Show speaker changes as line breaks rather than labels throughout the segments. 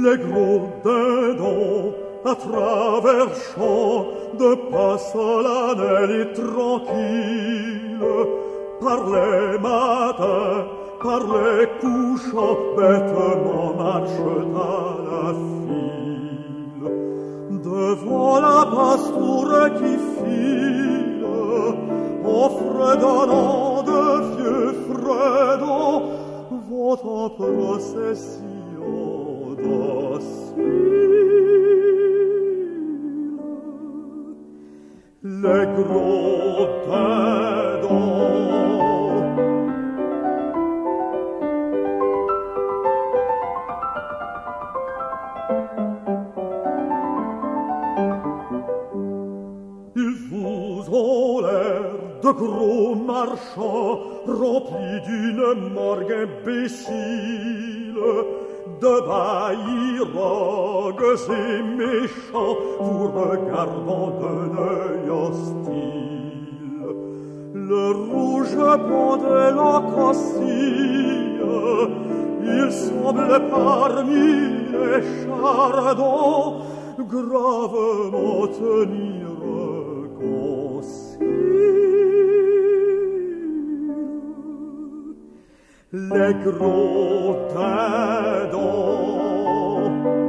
Les gros dindons à travers champs de pas solennel et tranquille, par les matins, par les couchants, bêtement marchent à la file. Devant la pastoure qui file, en fredonnant de vieux fredons, vont en procession docile. Les gros dindons. Ils vous ont l'air de gros marchands remplis d'une morgue imbécile, de baillirogues et méchants vous regardant d'un œil hostile. Le rouge pont de la Castille, il semble parmi les chardons gravement tenir concile. Les gros dindons.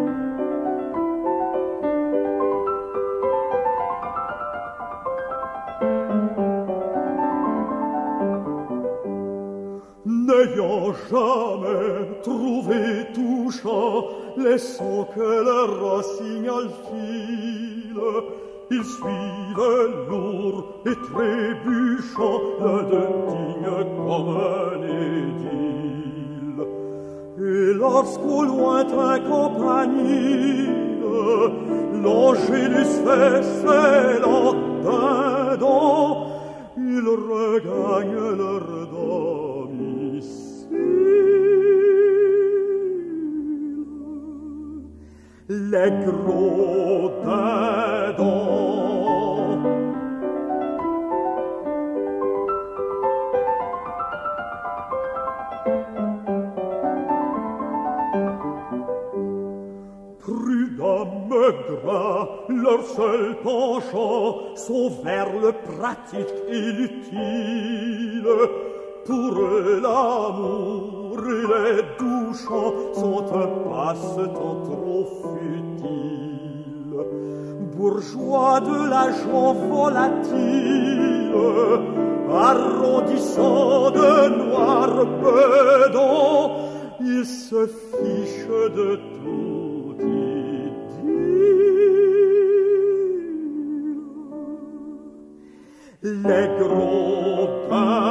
N'ayant jamais trouvé touchant les sons que le rossignol file, ils suivent lourd et trébuchant l'un de digne comme un édile. Et lorsqu'au lointain campanile l'Angélus fait ses lents dindons, ils regagnent leur domicile. Les gros dindons. Prud'homme gras, leur seul penchant sont vers le pratique et l'utile. Pour eux, l'amour et les doux chants sont un passe-temps trop futile. Bourgeois de l'argent volatile, arrondissant de noirs bedons, ils se fichent de tout idylle. Les gros pains